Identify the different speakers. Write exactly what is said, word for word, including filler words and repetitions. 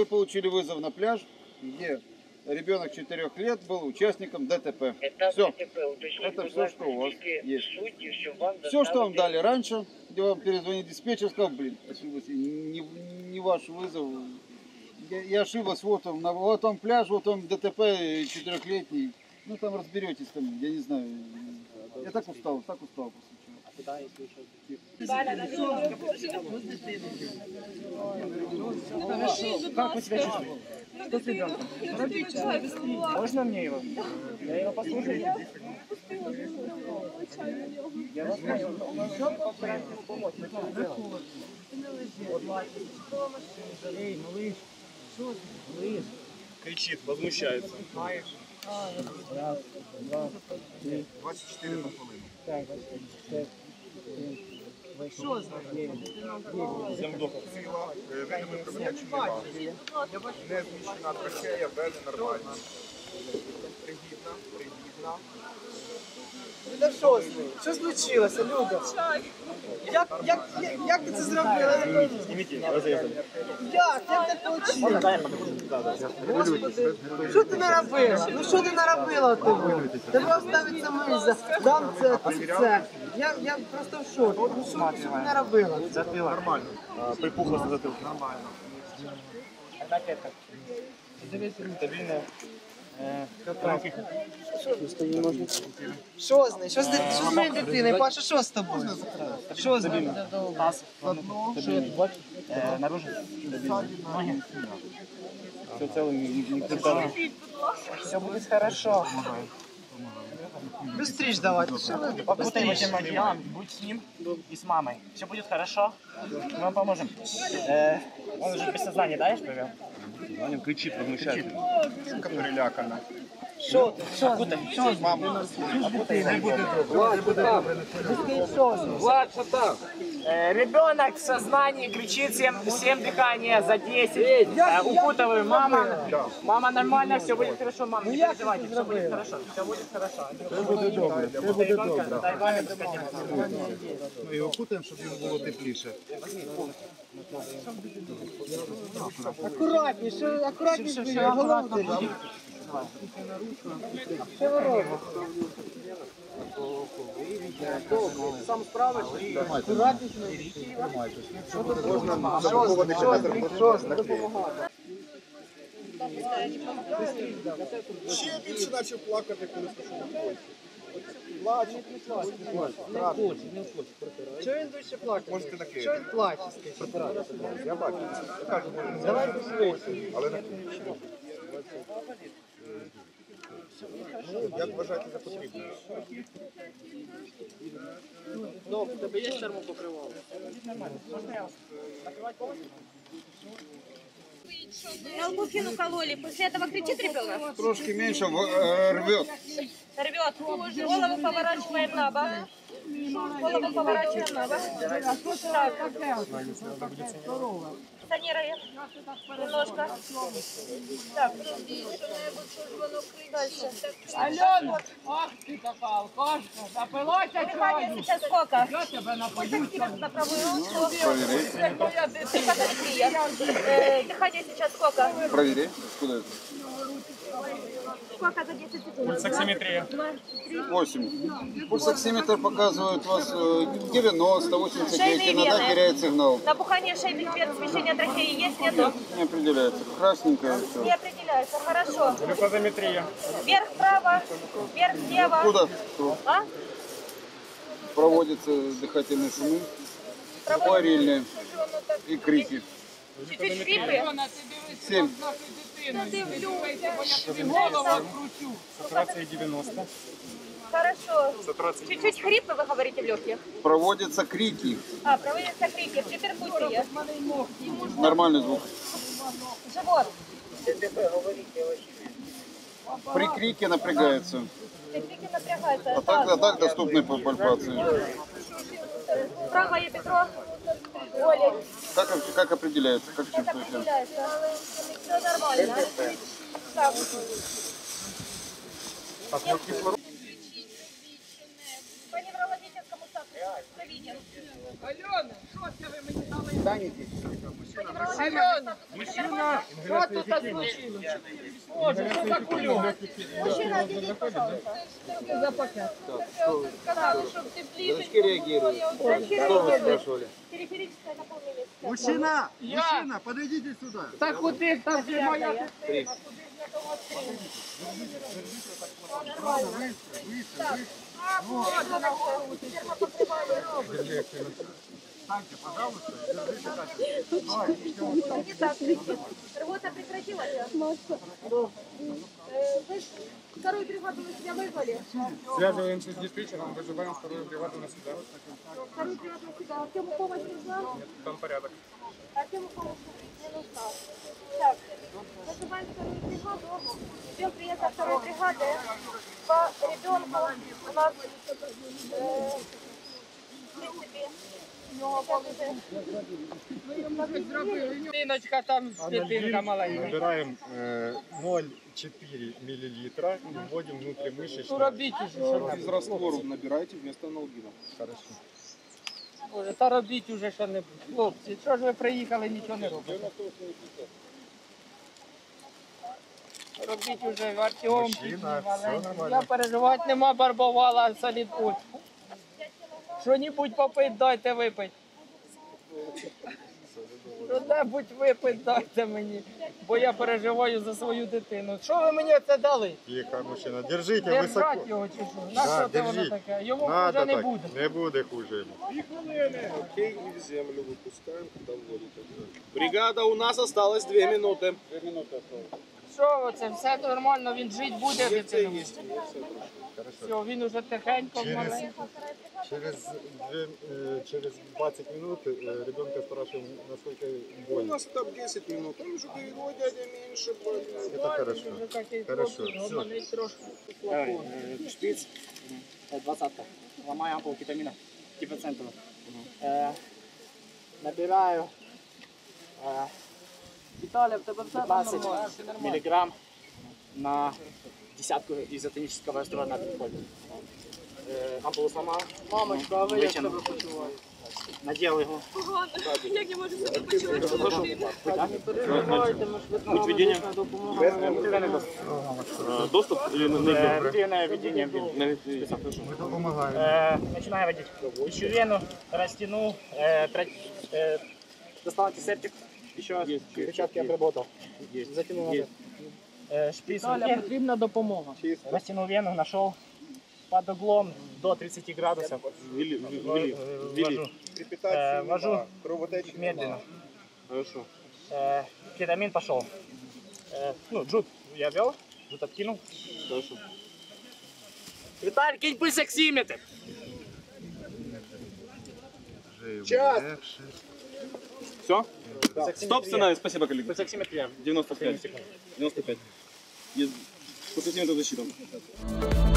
Speaker 1: вы получили вызов на пляж, где ребенок четырёх лет был участником ДТП. Все. Это все, что у вас есть. Все, что вам дали раньше, где вам перезвонит диспетчер, сказал, блин, ошиблась, не, не ваш вызов. Я, я ошиблась, вот он, вот он пляж, вот он ДТП четырехлетний. Ну там разберетесь, там, я не знаю. Я так устал, так устал после чего.
Speaker 2: Как вы себя чувствуете? Что с ребенком? Можно мне его? Я его послушаю. Я вас понял. Все постараемся ему помочь. Мы что сделаем? Эй, малыш. Что ты? Малыш.
Speaker 3: Кричит, возмущается.
Speaker 2: Раз, два, три.
Speaker 3: двадцять чотири на хвилину.
Speaker 2: Так, шесть, семь, восемь, девять,
Speaker 3: Сила, видимо, кровотечення. Не зміщена трахея, вени нормально. Пригідна, пригідна.
Speaker 4: Люда, що з ним? Що случилося, Люда? Як, як, як, як ти це зробила?
Speaker 3: Зніміть, розрізали.
Speaker 4: Як? Як ти получила? Господи, що ти наробила? Ну що ти наробила тобі? Тебе оставиться миза, дам це, це, це. Я, я просто в шокі. Ну що, що ти наробила?
Speaker 3: Нормально. Припухло на затилку. Нормально.
Speaker 2: одна клетка. Стабільна.
Speaker 4: Що з нею? Що з нею? Що з моєю дитиною? Паша, що з тобою? Що з нею?
Speaker 2: Таз. Наружу. Ноги. Все целое, не все будет хорошо.
Speaker 4: Быстрее давай.
Speaker 2: Покутай этим одеялом, будь с ним и с мамой. Все будет хорошо. Мы вам поможем. Э, он уже без сознания, да, я привел?
Speaker 3: Он кричит, возмущается. Сумка перелякана.
Speaker 4: Що ти? Що з нею? Що з
Speaker 3: Мама.
Speaker 4: Влад, що там?
Speaker 2: Э, ребенок в сознании кричит, семь, семь дыхания за десять. Э, укутываю, мама. Мама нормально, все будет хорошо, мама. Не переживайте, все будет хорошо. Все будет хорошо.
Speaker 3: Це буде добре. Це буде добре.
Speaker 2: Дай маме дыхание.
Speaker 3: Ми його кутаємо, щоб йому було тепліше.
Speaker 4: Акуратніше, акуратніше, головне. Що ви робите? Сам справиш? Акуратніше.
Speaker 3: Можна запакувати кілометр. Ще більше почав плакати, коли скажу на Польщі. Плаче, плаче.
Speaker 4: Чого він дужче плакає?
Speaker 3: Можете накинути.
Speaker 4: Чого він плаче?
Speaker 3: Я бачу. Кажу,
Speaker 4: Давай швидше.
Speaker 3: але на як вважаєте за потрібне?
Speaker 4: Ну, в тебе є термопокривало?
Speaker 5: Албуфин укололи. После этого кричит ребенок?
Speaker 1: Трошки меньше э, рвет.
Speaker 5: Рвет. Голову поворачиваем на бок. Голову поворачиваем на бок. Так. Санируем. Немножко. Так. Дальше.
Speaker 6: Алена! Ах ты какая алкашка! Напилася
Speaker 5: Дыхание
Speaker 6: чаю!
Speaker 5: сейчас сколько?
Speaker 6: Я тебе напою чаю!
Speaker 5: На правую руку.
Speaker 1: Проверяй.
Speaker 6: Це моя дитина!
Speaker 5: Психотерапия. Э, Дыхание сейчас сколько?
Speaker 1: Проверяй. Куда это?
Speaker 5: Сколько за десять секунд?
Speaker 2: Пульсоксиметрия.
Speaker 1: восемь. Пульсоксиметр показывает вас э, девяносто, восемьдесят девять,
Speaker 5: Шейные
Speaker 1: иногда
Speaker 5: вены.
Speaker 1: теряет сигнал.
Speaker 5: Набухание шейных вен, смещение трахеи есть, нету?
Speaker 1: Не определяется. Красненькое все.
Speaker 5: Не определяется. Хорошо.
Speaker 2: Глюкозометрия.
Speaker 5: Вверх вправо, вверх влево.
Speaker 1: Куда
Speaker 5: А?
Speaker 1: проводятся дыхательные шумы, акварельные и крики.
Speaker 5: Чуть-чуть хрипы.
Speaker 6: Алена, ти дивись,
Speaker 1: Семь.
Speaker 6: нашу дитину! Я тобі голову откручу!
Speaker 2: Сатурация девяносто.
Speaker 5: Хорошо. Чуть-чуть хрипы, вы говорите, в легких.
Speaker 1: Проводятся крики.
Speaker 5: А, проводятся крики, перкуссия.
Speaker 1: Нормальный звук.
Speaker 5: Живот.
Speaker 1: При крике напрягается.
Speaker 5: Крики напрягаются.
Speaker 1: А так, а так доступны по пальпации.
Speaker 5: Правое бедро. Боли.
Speaker 1: Как, как определяется? Как
Speaker 5: Как
Speaker 1: чувствуете?
Speaker 5: определяется? Все нормально. Так. По неврологическому статусу провиден.
Speaker 6: Альона, що це ви мені дали? Альона, мужчина, що тут случилось? Боже, що за кульок?
Speaker 5: Мужчина, отойдите, пожалуйста.
Speaker 6: За пакет.
Speaker 5: Сказали, щоб тепліше.
Speaker 1: Девочки реагируют. Что вы спрашивали?
Speaker 5: Периферическое наполнение.
Speaker 3: Мужчина!
Speaker 6: Я.
Speaker 3: Мужчина, подойдите сюда.
Speaker 6: Так куди там же моя?
Speaker 5: Не так кричит. Рвота прекратилась? Э, Вы ж вторую бригаду на себя вызвали?
Speaker 7: Связываемся с диспетчером, вызываем вторую бригаду на себя.
Speaker 5: Вторую бригаду на себя. Артему помощь нужна?
Speaker 7: Там порядок.
Speaker 5: Артему помощь не нужна. Так, вызываем вторую бригаду. Ждем приезда второй бригады. По ребенку у нас, э, в принципе,
Speaker 6: Диночка там, дитинка маленька.
Speaker 7: Набираем э, ноль целых четыре миллилитра и вводим внутримышечно.
Speaker 6: Ну робіть уже, що там.
Speaker 3: Из раствора набирайте вместо аналгина.
Speaker 7: Хорошо.
Speaker 6: Боже, та робіть уже що-небудь. Хлопці, що ж ви приїхали, нічого не робите? Робіть уже Артем,
Speaker 7: Мужчина, все нормально.
Speaker 6: я переживати нема, барбувала солід очку. Що-небудь попить дайте випить. Що-небудь випить дайте мені, бо я переживаю за свою дитину. Що ви мені це дали?
Speaker 7: Тихо, мужчина, держите
Speaker 6: Держать
Speaker 7: высоко.
Speaker 6: його чи що? На
Speaker 7: Да,
Speaker 6: що це воно
Speaker 7: держіть.
Speaker 6: таке? Йому
Speaker 7: Надо
Speaker 6: вже не
Speaker 7: так,
Speaker 6: буде.
Speaker 7: не буде хуже йому.
Speaker 3: Окей, и в землю выпускаем, когда вводите. Бригада, у нас осталось две минуты. Две минуты осталось.
Speaker 6: Що це? Все нормально, він жить буде дитину.
Speaker 3: Есть, есть.
Speaker 6: Все, він уже тихенько
Speaker 7: Через-
Speaker 6: маленько.
Speaker 7: Через, две, э, через двадцать минут э, ребенка спрашиваем, насколько
Speaker 3: У
Speaker 7: больно.
Speaker 3: нас там десять минут. Он же его дядя меньше больно.
Speaker 7: Это хорошо. Хорошо, все.
Speaker 2: Шприц, э, двадцатка. Ломаю ампулу кетамина, типа центра. Э, Набираю э,
Speaker 6: Віталя, в тебе все
Speaker 2: двадцать
Speaker 6: нормально, все нормально.
Speaker 2: миллиграмм на десятку изотонического раствора на приходе. Э, Ампулу сломал,
Speaker 6: Мамочка, а ви як
Speaker 2: Витягнув.
Speaker 6: себе почуваєте?
Speaker 2: надел его.
Speaker 5: Як я можу себе почувати?
Speaker 6: Не переживайте, ми швидко медична допомога.
Speaker 2: Доступ или на введение?
Speaker 7: Мы помогаем.
Speaker 2: Э, Начинаю водить. Ищу вену, растяну, э, тра- э, достал антисептик, еще раз, перчатки обработал, затянул назад. Э, Шприц в
Speaker 6: Віталя,
Speaker 2: руке,
Speaker 6: потрібна допомога.
Speaker 2: растянул вену, нашел под углом до тридцати градусов. Э, ввожу.
Speaker 3: Репетация
Speaker 2: Э, ввожу
Speaker 3: нема, кровотечи нема.
Speaker 2: медленно.
Speaker 3: Хорошо.
Speaker 2: Э, Кетамин пошел. Э, Ну, джут я вел, джут откинул.
Speaker 3: Хорошо.
Speaker 2: Виталь, кинь пульсоксиметр.
Speaker 3: Час.
Speaker 8: Все? Стоп, сценарий, спасибо, коллеги.
Speaker 2: Пульсоксиметр я.
Speaker 8: девяносто пять. девяносто пять. Есть. После защита.